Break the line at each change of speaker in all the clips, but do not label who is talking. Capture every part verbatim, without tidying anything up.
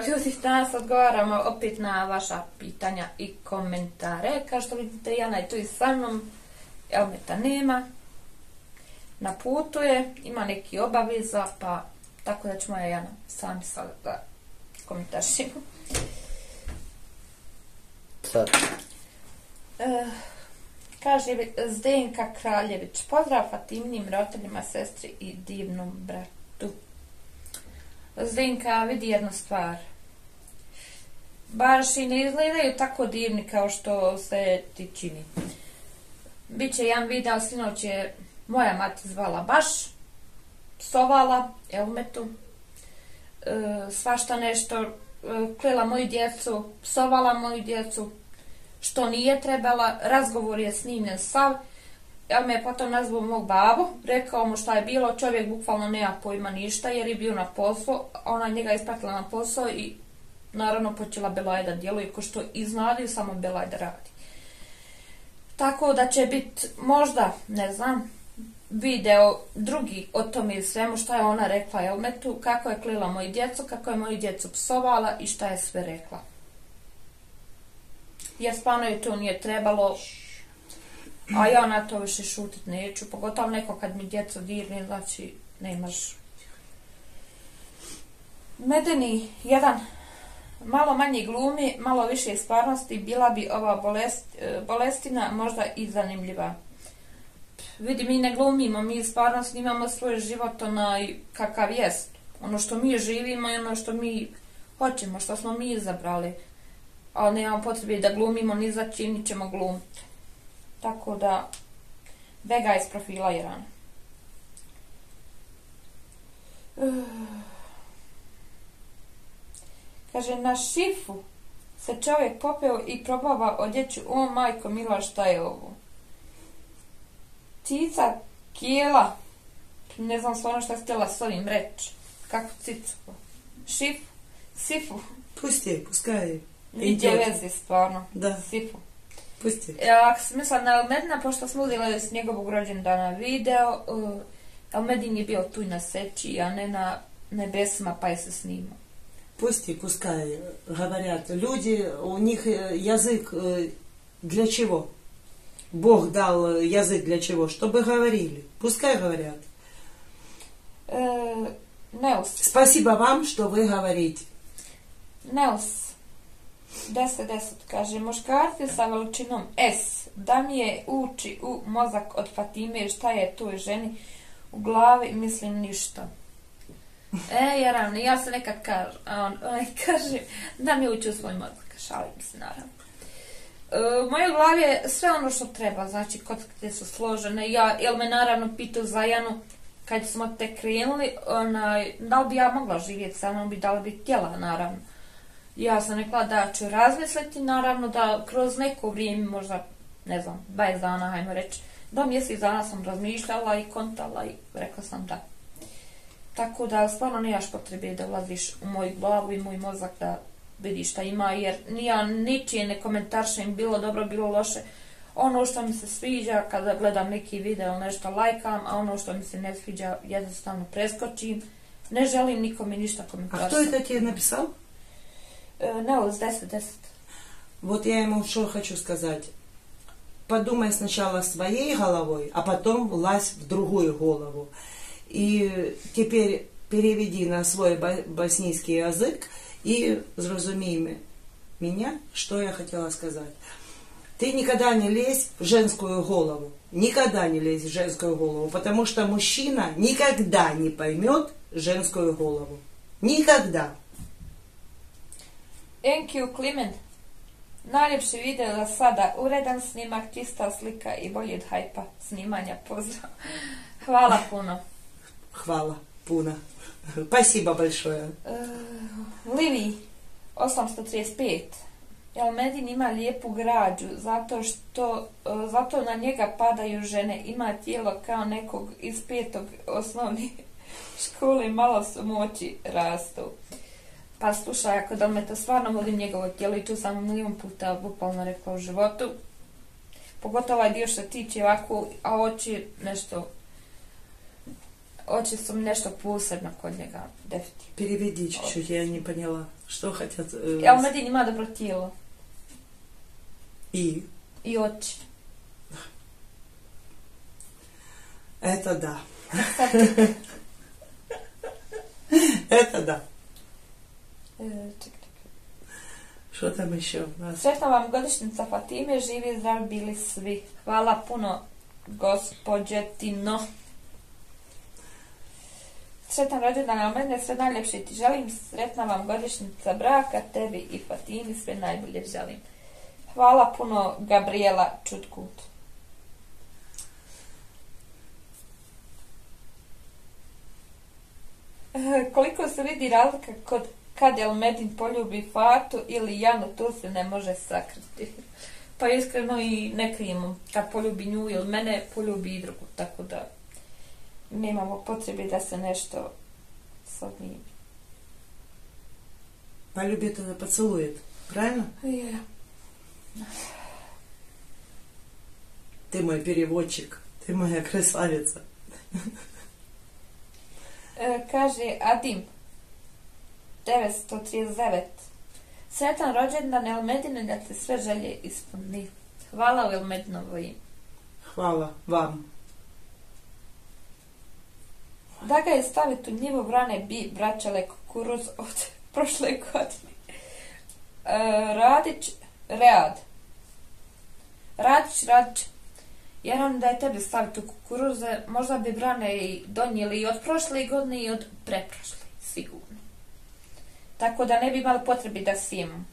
pozdrav ljudi, danas odgovaramo opet na vaša pitanja i komentare. Kao što vidite, Jana je tu i sa mnom, Elmeta nema, na putu je, ima neki obaveza, pa tako da ćemo ja Jana sami sad da komentaršimo.
Sad.
E, kaže Zdenka Kraljević, pozdrav Fatiminim roditeljima, sestri i divnom bratu. Zdenka, vidi jednu stvar. Baš i ne izgledaju tako divni kao što se ti čini. Biće jedan video, sinoć je moja mati zvala baš, psovala Elmetu, e, svašta nešto, e, klela moju djecu, psovala moju djecu, što nije trebala, razgovor je snimljen sav. Ja me je potom nazvao mog babu, rekao mu šta je bilo, čovjek bukvalno nema pojma ništa jer je bio na poslu, ona njega ispratila na posao i naravno počela Belaj da djeluje ko što iznadio, samo Belaj da radi. Tako da će biti možda, ne znam, video drugi o tome i svemu šta je ona rekla Elmetu, kako je klila moju djecu, kako je moju djecu psovala i šta je sve rekla. Jer stvarno je to nije trebalo, a ja na to više šutit neću, pogotovo neko kad mi djeco dirne, znači nemaš. Medeni, jedan, malo manje glumi, malo više stvarnosti, bila bi ova bolest, bolestina možda i zanimljiva. Vidi, mi ne glumimo, mi stvarnost imamo svoj život onaj kakav jest. Ono što mi živimo i ono što mi hoćemo, što smo mi izabrali. Ali nemamo potrebe da glumimo, ni za čim ni ćemo glumiti. Tako da, bega iz profila jedan. Uh. Kaže, na šifu se čovjek popeo i probava odjeću. O, majko mila, šta je ovo? Cica, kijela, ne znam stvarno šta htjela s ovim reći. Kako cicu? Šifu, sifu.
Pusti, puskaj.
Vidje vezi stvarno.
Da.
Sifu.
Pusti.
E, ako sam mislila na Elmedina, pošto smo uzeli s njegovog rođendana video, uh, Elmedin je bio tu na seći, a ne na nebesima, pa je se snimao.
Пусти, пускай говорят. Люди, у них язык для чего? Бог дал язык для чего? Чтобы говорили. Пускай говорят.
Э, Неус.
Спасибо вам, что вы говорите.
Neus. deset deset kaže, muškarci sa veličinom S, da mi je uči u mozak od Fatime, šta je toj ženi u glavi, mislim ništa. E, Jaran, ja se nekad kažem, a on, on kaže, da mi uči u svoj mozak, šalim se naravno. E, u mojoj glavi je sve ono što treba, znači kockice su složene, ja, jel me naravno pitao za Janu, kad smo te krenuli, onaj, da li bi ja mogla živjeti sa mnom, da li bi htjela, naravno. Ja sam rekla da ću razmisliti, naravno da kroz neko vrijeme, možda, ne znam, dvadeset dana, hajmo reći, do mjesec dana sam razmišljala i kontala i rekla sam da. Tako da stvarno nemaš potrebe da ulaziš u moju glavu i moj mozak da vidiš šta ima, jer nija ničije ne komentaršem, bilo dobro, bilo loše. Ono što mi se sviđa kada gledam neki video, nešto lajkam, a ono što mi se ne sviđa jednostavno preskočim. Ne želim nikome ništa komentaršati.
А кто это тебе написал?
Неус, deset deset.
Вот я ему что хочу сказать. Подумай сначала своей головой, а потом влазь в другую голову. И теперь переведи на свой боснийский язык и зрозумей меня, что я хотела сказать. Ты никогда не лезь в женскую голову. Никогда не лезь в женскую голову, потому что мужчина никогда не поймет женскую голову. Никогда.
Thank you, Klimen. Najljepši video za sada, uredan snimak, čista slika i bolji od hajpa snimanja. Pozdrav. Hvala puno.
Hvala puno. Спасибо большое.
Uh, Livi, osamsto trideset pet. Elmedin ima lijepu građu, zato što uh, zato na njega padaju žene. Ima tijelo kao nekog iz petog osnovne škole, malo su moći rastu. Pa slušaj, ako da me to stvarno volim njegovo tijelo i tu sam milijon puta bukvalno rekla u životu. Pogotovo ovaj dio što tiče ovako, a oči nešto Oči su mi nešto posebno kod njega, definitivno.
Переведи чуть-чуть, я не поняла, что хотят... Э,
Al Medin ima dobro tijelo.
И?
I oči.
Это да.
Sad čekaj.
Это да.
E, čekaj.
Что там еще у нас?
Sretna vam godišnjica Fatime, živi i zdravi bili svi. Hvala puno, gospođetino. Sretan rođendan na mene, sve najljepše ti želim. Sretna vam godišnjica braka, tebi i Fatimi, sve najbolje želim. Hvala puno, Gabriela Čutkut. Koliko se vidi razlika kod kad El Medin poljubi Fatu ili Janu, to se ne može sakriti. Pa iskreno i ne krijemo. Kad poljubi nju ili mene, poljubi i drugu. Tako da nemamo potrebe da se nešto sad nije.
Полюбит это поцелует, правильно?
Yeah.
Ты мой переводчик, ты моя красавица.
E, kaže Adim devetsto trideset devet. Sretan rođendan El Medine, da te sve želje ispuni. Hvala u El Medinovo ime.
Hvala vam.
Da ga je staviti u njivu vrane bi vraćale kukuruz od prošle godine. E, Radić, Read. Radić, Radić. Jer on da je tebe staviti u kukuruze, možda bi brane i donijeli i od prošle godine i od preprošle, sigurno. Tako da ne bi imali potrebi da sijemo.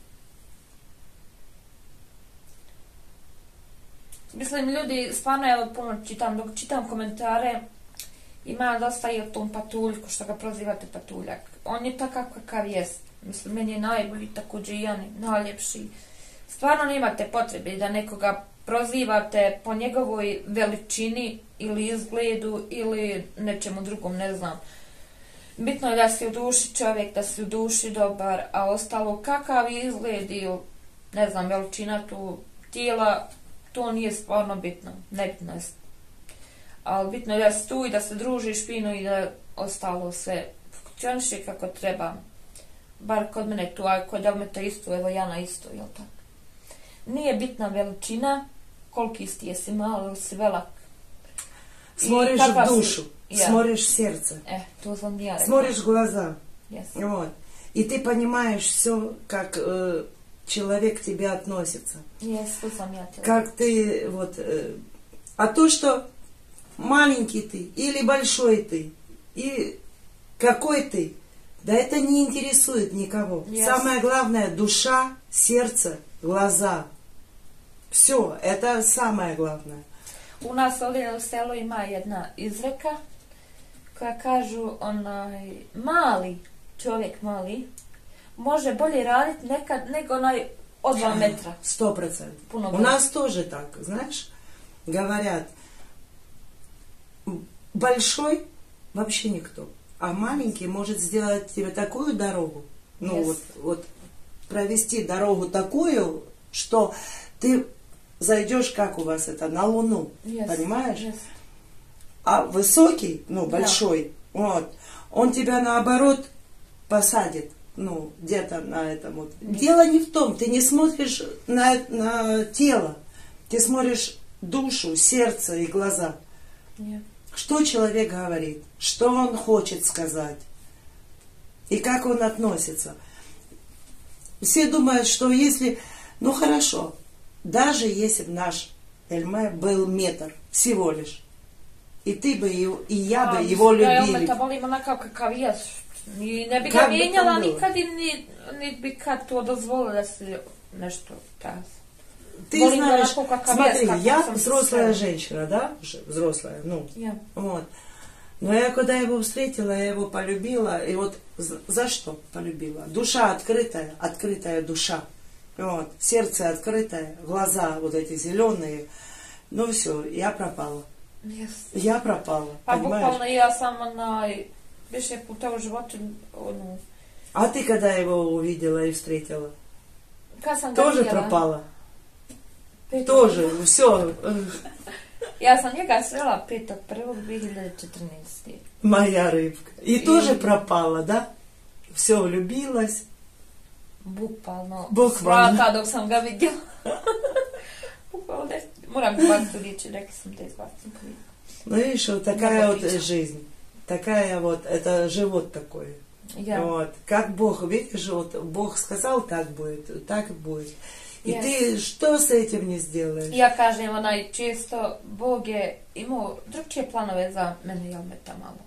Mislim, ljudi, stvarno, evo, puno čitam, dok čitam komentare, ima dosta i o tom patuljku, što ga prozivate patuljak. On je takav kakav jest. Mislim, meni je najbolji, također i on je najljepši. Stvarno nemate potrebe da nekoga prozivate po njegovoj veličini ili izgledu ili nečemu drugom, ne znam. Bitno je da si u duši čovjek, da si u duši dobar, a ostalo kakav izgled ili, ne znam, veličina tu tijela, to nije stvarno bitno. Nebitno je. Ali bitno je da si tu i da se družiš fino i da ostalo sve funkcioniše kako treba. Bar kod mene tu, a kod Elmeta isto, evo Jana isto, jel tako? Nije bitna veličina, koliki si jesi malo, si velak.
Смотришь в душу,
я.
смотришь в сердце,
Э, то sam ja rekla.
смотришь в глаза.
Yes.
Вот. И ты понимаешь все, как э, человек к тебе относится.
Yes, to sam ja rekla.
Как ты, вот, э, а то, что маленький ты или большой ты, и какой ты, да это не интересует никого.
Yes.
Самое главное — душа, сердце, глаза. Все, это самое главное.
U nas ovdje u selu ima jedna izreka koja kažu onaj mali čovjek mali može bolje raditi nekad nego onaj od dva metra.
Сто процентов.
Puno
У
bolje.
нас тоже так, знаешь, говорят, большой вообще никто, а маленький может сделать тебе такую дорогу, ну
Yes.
вот, вот провести дорогу такую, что ты зайдешь, как у вас это, на Луну,
Yes.
понимаешь?
Yes.
А высокий, ну,
Да.
большой, вот, он тебя наоборот посадит, ну, где-то на этом вот.
Нет.
Дело не в том, ты не смотришь на, на тело, ты смотришь душу, сердце и глаза.
Yeah.
Что человек говорит, что он хочет сказать и как он относится. Все думают, что если, ну хорошо, даже если бы наш Эльме был метр всего лишь, и ты бы, и, и я бы
A,
его
mislim, ja
любили.
Elmeta volim onakav kakav je. Ni ne bi ga
Kad bi to
mijenjala
bilo?
nikad i ni, ni bi kad to dozvolila da se nešto ta.
Ты
Volim
знаешь,
onako kakav
смотри,
jest, kako
я
sam
взрослая
srela.
женщина, да, уже взрослая, ну,
Ja.
вот. Но я когда его встретила, я его полюбила, и вот за, за что полюбила? Душа открытая, открытая душа, вот, сердце открытое, глаза вот эти зеленые, ну все, я пропала,
Yes.
я пропала,
Pa
понимаешь?
bukvalno ja sam onaj, više puta u životu, ono,
А ты когда его увидела и встретила?
kad sam ga
Тоже
vidjela,
пропала?
pet-
Тоже, все.
Ja sam njega srela petog prvog dvije hiljade četrnaeste.
Моя рыбка. И, и тоже пропала, да? Все, влюбилась.
Bukvalno.
Bukvalno.
Svaka dok sam ga vidjela. Bukvalno, ne, moram izbaciti riječi, rekli sam da izbacim.
Ну, видишь, вот такая вот жизнь. Такая вот, это живот такой.
Я.
Вот. Как Бог, видишь, вот Бог сказал, так будет, так будет. И
Yes.
ты что с этим не сделаешь?
Ja kažem, onaj, često Bog je imao drugčije planove za mene i Almeta malo.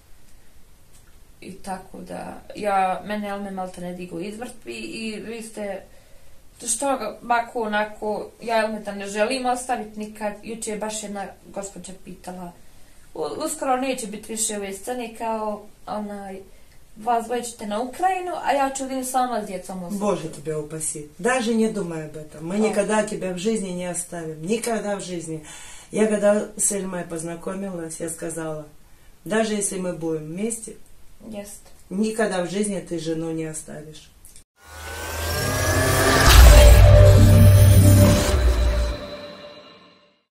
I tako da, ja, mene Alme malte ne digo izvrtvi i vi ste, što bako onako, ja Almeta ne želim ostaviti nikad. Juče je baš jedna gospođa pitala, uskoro neće biti više ove scene kao onaj, vas dvoje ćete na Ukrajinu, а я ću idem sama s djecom.
Боже тебя упаси. Даже не думай об этом. Мы
О.
никогда тебя в жизни не оставим. Никогда в жизни. Я когда с Эльмой познакомилась, я сказала, даже если мы будем вместе,
Jest.
никогда в жизни ты жену не оставишь.